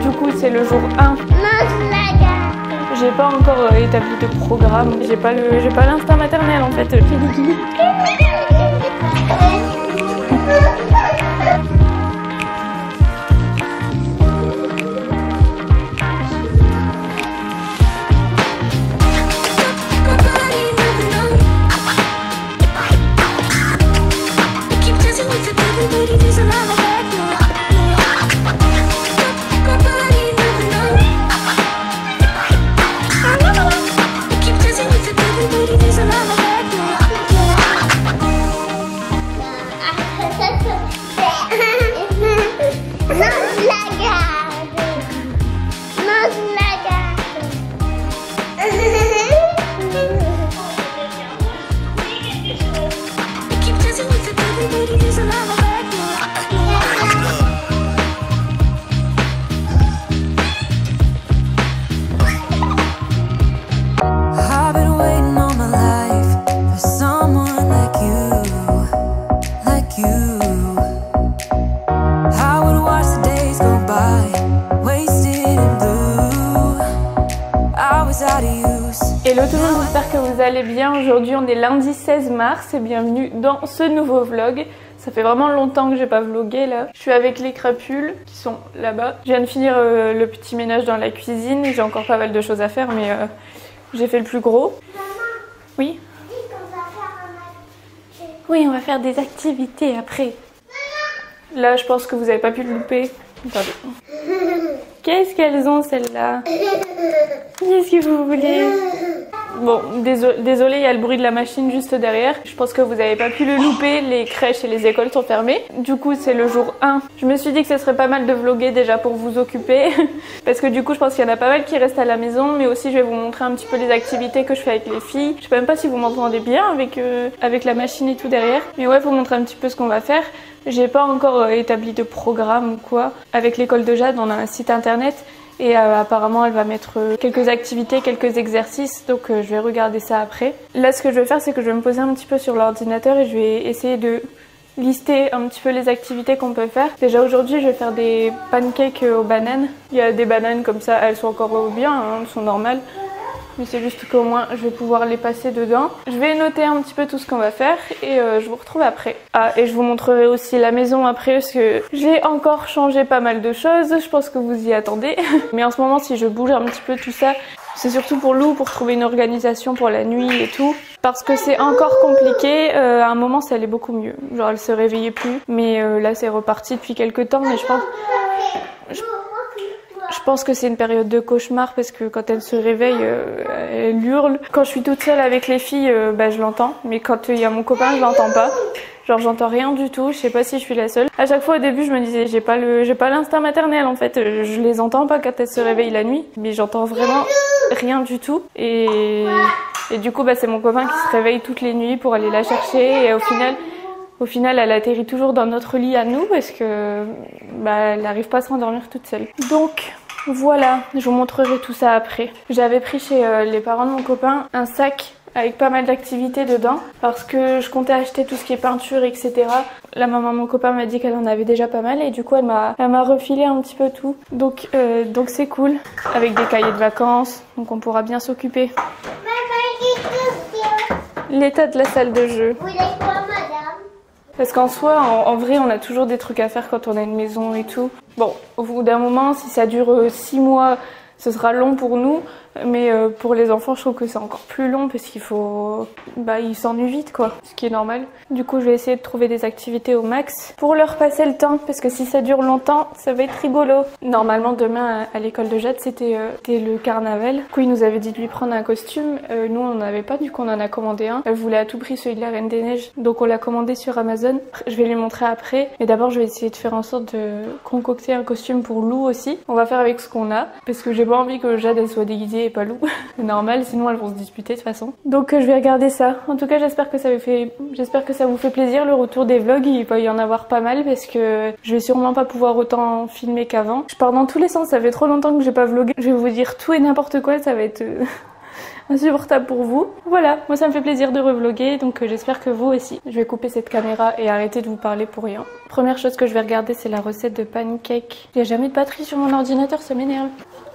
Du coup, c'est le jour 1. J'ai pas encore établi de programme. J'ai pas l'instinct maternel en fait. Hello tout le monde, j'espère que vous allez bien. Aujourd'hui on est lundi 16 mars et bienvenue dans ce nouveau vlog. Ça fait vraiment longtemps que j'ai pas vlogué là. Je suis avec les crapules qui sont là-bas. Je viens de finir le petit ménage dans la cuisine. J'ai encore pas mal de choses à faire mais j'ai fait le plus gros. Maman, oui. dis qu'on va faire un activité. Oui, on va faire des activités après. Là je pense que vous avez pas pu le louper. Attendez. Qu'est-ce qu'elles ont celles-là? Qu'est-ce que vous voulez? Bon, désolé, il y a le bruit de la machine juste derrière. Je pense que vous n'avez pas pu le louper, les crèches et les écoles sont fermées. Du coup, c'est le jour 1. Je me suis dit que ce serait pas mal de vlogger déjà pour vous occuper. Parce que du coup, je pense qu'il y en a pas mal qui restent à la maison. Mais aussi, je vais vous montrer un petit peu les activités que je fais avec les filles. Je sais même pas si vous m'entendez bien avec la machine et tout derrière. Mais ouais, vous montrer un petit peu ce qu'on va faire. J'ai pas encore établi de programme ou quoi. Avec l'école de Jade, on a un site internet. Et apparemment elle va mettre quelques activités, quelques exercices, donc je vais regarder ça après. Là ce que je vais faire c'est que je vais me poser un petit peu sur l'ordinateur et je vais essayer de lister un petit peu les activités qu'on peut faire. Déjà aujourd'hui je vais faire des pancakes aux bananes. Il y a des bananes comme ça, elles sont encore bien, hein, elles sont normales. Mais c'est juste qu'au moins je vais pouvoir les passer dedans. Je vais noter un petit peu tout ce qu'on va faire et je vous retrouve après. Ah, et je vous montrerai aussi la maison après parce que j'ai encore changé pas mal de choses. Je pense que vous y attendez. Mais en ce moment si je bouge un petit peu tout ça, c'est surtout pour Lou, pour trouver une organisation pour la nuit et tout. Parce que c'est encore compliqué. À un moment ça allait beaucoup mieux. Genre elle se réveillait plus. Mais là c'est reparti depuis quelques temps. Mais je pense que c'est une période de cauchemar parce que quand elle se réveille, elle hurle. Quand je suis toute seule avec les filles, je l'entends. Mais quand il y a mon copain, je l'entends pas. Genre j'entends rien du tout, je sais pas si je suis la seule. À chaque fois au début je me disais j'ai pas l'instinct maternel en fait. Je les entends pas quand elles se réveillent la nuit. Mais j'entends vraiment rien du tout. Et du coup c'est mon copain qui se réveille toutes les nuits pour aller la chercher. Et au final, elle atterrit toujours dans notre lit à nous parce que elle n'arrive pas à s'endormir toute seule. Donc voilà, je vous montrerai tout ça après. J'avais pris chez les parents de mon copain un sac avec pas mal d'activités dedans parce que je comptais acheter tout ce qui est peinture, etc. La maman de mon copain m'a dit qu'elle en avait déjà pas mal et du coup elle m'a refilé un petit peu tout. Donc c'est cool, avec des cahiers de vacances, donc on pourra bien s'occuper. L'état de la salle de jeu. Vous voulez quoi, madame? Parce qu'en soi, en vrai, on a toujours des trucs à faire quand on a une maison et tout. Bon, au bout d'un moment, si ça dure 6 mois, ce sera long pour nous. Mais pour les enfants, je trouve que c'est encore plus long parce qu'il faut... ils s'ennuient vite quoi, ce qui est normal. Du coup, je vais essayer de trouver des activités au max pour leur passer le temps parce que si ça dure longtemps, ça va être rigolo. Normalement, demain, à l'école de Jade, c'était le carnaval. Du coup, il nous avait dit de lui prendre un costume. Nous, on n'en avait pas, du coup, on en a commandé un. Elle voulait à tout prix celui de la Reine des Neiges. Donc, on l'a commandé sur Amazon. Je vais lui montrer après. Mais d'abord, je vais essayer de faire en sorte de concocter un costume pour Lou aussi. On va faire avec ce qu'on a parce que j'ai pas envie que Jade, elle soit déguisée et pas Lou. C'est normal, sinon elles vont se disputer de toute façon. Donc je vais regarder ça. En tout cas, j'espère que ça vous fait plaisir le retour des vlogs. Il va y en avoir pas mal parce que je vais sûrement pas pouvoir autant filmer qu'avant. Je pars dans tous les sens, ça fait trop longtemps que j'ai pas vlogué. Je vais vous dire tout et n'importe quoi, ça va être insupportable pour vous. Voilà, moi ça me fait plaisir de revloguer, donc j'espère que vous aussi. Je vais couper cette caméra et arrêter de vous parler pour rien. Première chose que je vais regarder, c'est la recette de pancake. Il n'y a jamais de batterie sur mon ordinateur, ça m'énerve.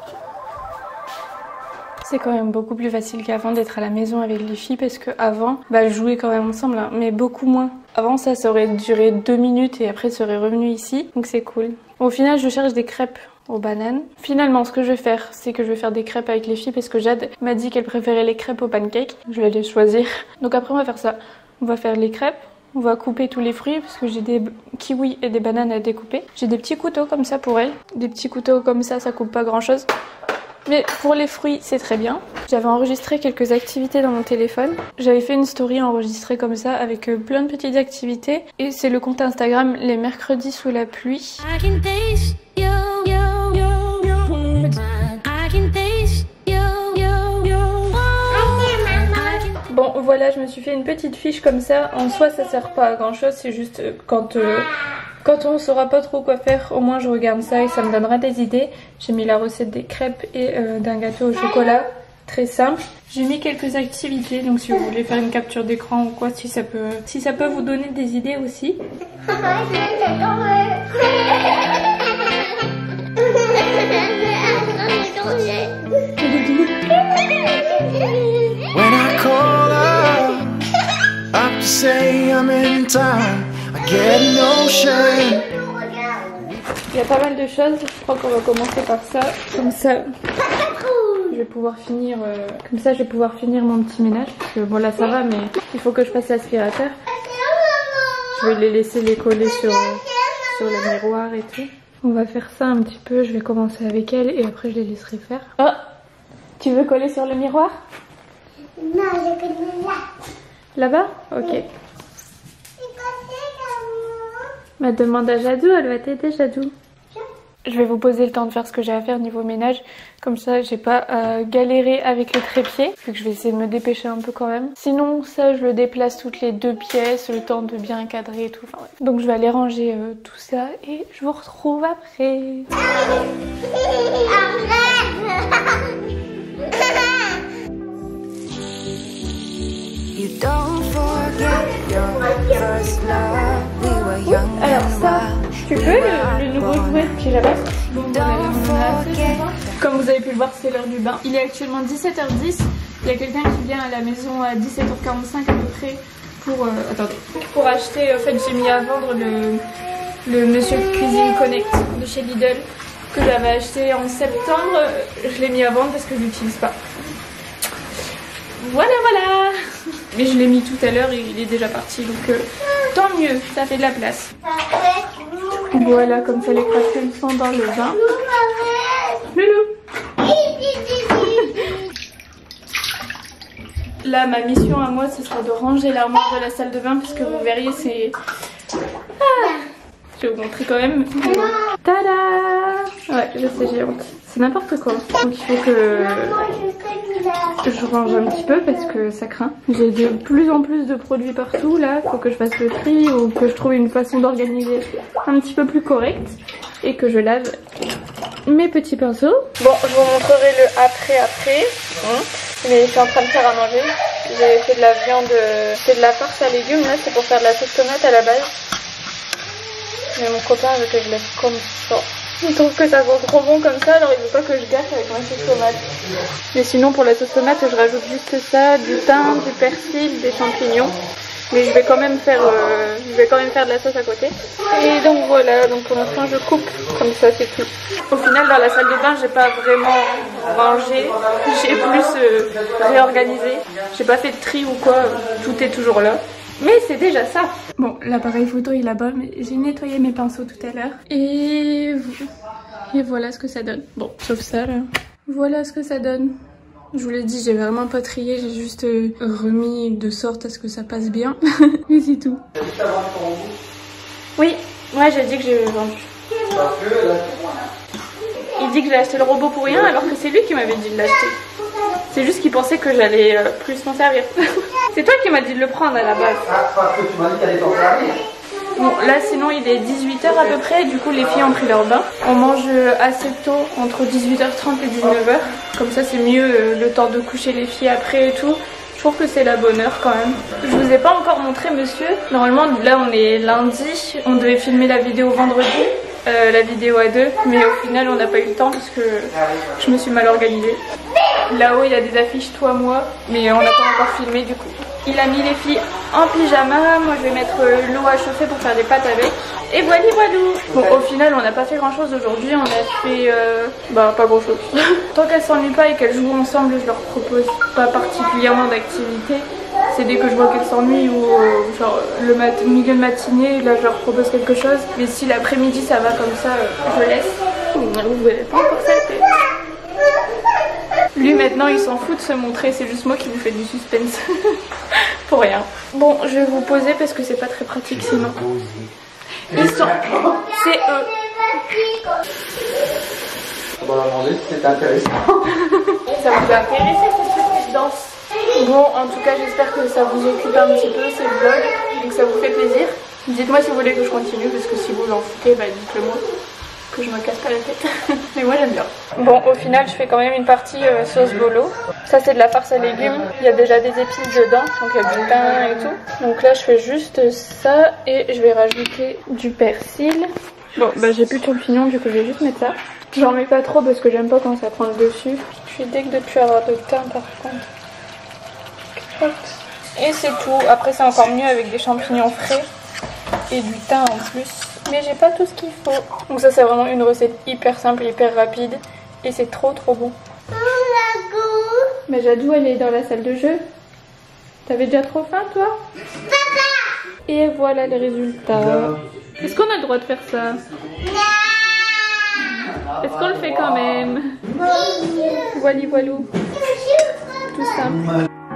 C'est quand même beaucoup plus facile qu'avant d'être à la maison avec les filles parce qu'avant, elles jouaient quand même ensemble, hein, mais beaucoup moins. Avant ça aurait duré 2 minutes et après ça serait revenu ici, donc c'est cool. Au final, je cherche des crêpes aux bananes. Finalement, ce que je vais faire, c'est que je vais faire des crêpes avec les filles parce que Jade m'a dit qu'elle préférait les crêpes aux pancakes. Je vais les choisir. Donc après, on va faire ça. On va faire les crêpes. On va couper tous les fruits parce que j'ai des kiwis et des bananes à découper. J'ai des petits couteaux comme ça pour elle. Des petits couteaux comme ça coupe pas grand chose. Mais pour les fruits, c'est très bien. J'avais enregistré quelques activités dans mon téléphone. J'avais fait une story enregistrée comme ça avec plein de petites activités. Et c'est le compte Instagram Les Mercredis sous la pluie. Bon, voilà, je me suis fait une petite fiche comme ça. En soi, ça sert pas à grand chose. C'est juste quand on saura pas trop quoi faire, au moins je regarde ça et ça me donnera des idées. J'ai mis la recette des crêpes et d'un gâteau au chocolat, très simple. J'ai mis quelques activités, donc si vous voulez faire une capture d'écran ou quoi, si ça peut vous donner des idées aussi. When I call up to say I'm in town, I get no shame. Il y a pas mal de choses, je crois qu'on va commencer par ça, comme ça. Je vais pouvoir finir, comme ça je vais pouvoir finir mon petit ménage, parce que bon là ça va, mais il faut que je passe l'aspirateur. Je vais les laisser les coller sur le miroir et tout. On va faire ça un petit peu, je vais commencer avec elle et après je les laisserai faire. Oh, tu veux coller sur le miroir? Non, je connais là. Là-bas? Ok. Bah, demande à Jadou, elle va t'aider, Jadou. Je vais vous poser le temps de faire ce que j'ai à faire niveau ménage. Comme ça, j'ai pas à galérer avec le trépied. Vu que je vais essayer de me dépêcher un peu quand même. Sinon, ça, je le déplace toutes les 2 pièces, le temps de bien cadrer et tout. Enfin, ouais. Donc, je vais aller ranger tout ça et je vous retrouve après. Alors ça, tu peux le nouveau jouet que j'ai là-bas. Comme vous avez pu le voir, c'est l'heure du bain. Il est actuellement 17h10. Il y a quelqu'un qui vient à la maison à 17h45 à peu près pour acheter. En fait, j'ai mis à vendre le Monsieur Cuisine Connect de chez Lidl que j'avais acheté en septembre. Je l'ai mis à vendre parce que je l'utilise pas. Voilà. Mais je l'ai mis tout à l'heure et il est déjà parti, donc tant mieux, ça fait de la place. Voilà, comme ça les crapauds sont dans le bain. Loulou. Là, ma mission à moi, ce sera de ranger l'armoire de la salle de bain, parce que vous verriez, c'est... Je vais vous montrer quand même. Tada! Ouais, je sais, j'ai honte. C'est n'importe quoi. Donc il faut que je range un petit peu parce que ça craint. J'ai de plus en plus de produits partout là. Il faut que je fasse le tri ou que je trouve une façon d'organiser un petit peu plus correcte. Et que je lave mes petits pinceaux. Bon, je vous montrerai le après. Mais je suis en train de faire à manger. J'ai fait de la viande, c'est de la farce à légumes. Là, c'est pour faire de la sauce tomate à la base. Mais mon copain veut que je laisse comme ça. Il trouve que ça sent trop bon comme ça, alors il veut pas que je gâche avec ma sauce tomate. Mais sinon pour la sauce tomate, je rajoute juste ça, du thym, du persil, des champignons. Mais je vais quand même faire de la sauce à côté. Et donc voilà, donc pour l'instant je coupe comme ça, c'est tout. Au final dans la salle de bain, j'ai pas vraiment rangé, j'ai plus réorganisé. J'ai pas fait de tri ou quoi, tout est toujours là. Mais c'est déjà ça. Bon, l'appareil photo est là-bas, mais j'ai nettoyé mes pinceaux tout à l'heure. Et voilà ce que ça donne. Bon, sauf ça là. Voilà ce que ça donne. Je vous l'ai dit, j'ai vraiment pas trié, j'ai juste remis de sorte à ce que ça passe bien. Et c'est tout. Oui, ouais, j'ai dit que j'ai vendu. Il dit que j'ai acheté le robot pour rien alors que c'est lui qui m'avait dit de l'acheter. C'est juste qu'il pensait que j'allais plus m'en servir. C'est toi qui m'as dit de le prendre à la base. Ah, parce que tu m'as dit qu'elle allait t'en servir. Bon, là sinon il est 18 h à peu près, du coup les filles ont pris leur bain. On mange assez tôt, entre 18h30 et 19h. Comme ça c'est mieux le temps de coucher les filles après et tout. Je trouve que c'est la bonne heure quand même. Je vous ai pas encore montré monsieur. Normalement là on est lundi, on devait filmer la vidéo vendredi. La vidéo à 2, mais au final on n'a pas eu le temps parce que je me suis mal organisée. Là-haut il y a des affiches toi moi, mais on n'a pas encore filmé du coup. Il a mis les filles en pyjama, moi je vais mettre l'eau à chauffer pour faire des pâtes avec. Et voilà voilou. Bon au final on n'a pas fait grand chose aujourd'hui, on a fait pas grand chose. Tant qu'elles s'ennuient pas et qu'elles jouent ensemble, je leur propose pas particulièrement d'activité. C'est dès que je vois qu'elles s'ennuient ou genre le milieu de matinée, là je leur propose quelque chose. Mais si l'après-midi ça va comme ça, je laisse. Vous verrez pas encore ça. Lui maintenant il s'en fout de se montrer, c'est juste moi qui vous fais du suspense. Pour rien. Bon je vais vous poser parce que c'est pas très pratique sinon. Ils sont... C'est eux. On va leur demander si c'était intéressant. Ça vous a intéressé cette petite danse? Bon en tout cas j'espère que ça vous occupe un petit peu ces vlogs et que ça vous fait plaisir. Dites-moi si vous voulez que je continue parce que si vous en foutez dites-le moi. Que je me casse pas la tête. Mais moi j'aime bien. Bon au final je fais quand même une partie sauce bolo. Ça c'est de la farce à légumes. Il y a déjà des épices dedans. Donc il y a du thym et tout. Donc là je fais juste ça et je vais rajouter du persil. Bon j'ai plus de champignons du coup je vais juste mettre ça. J'en mets pas trop parce que j'aime pas quand ça prend le dessus. Je suis deg de plus avoir de thym par contre. Hop. Et c'est tout. Après c'est encore mieux avec des champignons frais et du thym en plus. Mais j'ai pas tout ce qu'il faut. Donc ça c'est vraiment une recette hyper simple, hyper rapide. Et c'est trop bon. Mais Jadou elle est dans la salle de jeu. T'avais déjà trop faim toi? Et voilà les résultats. Est-ce qu'on a le droit de faire ça? Est-ce qu'on le fait quand même? Voilou voilou. Tout simple.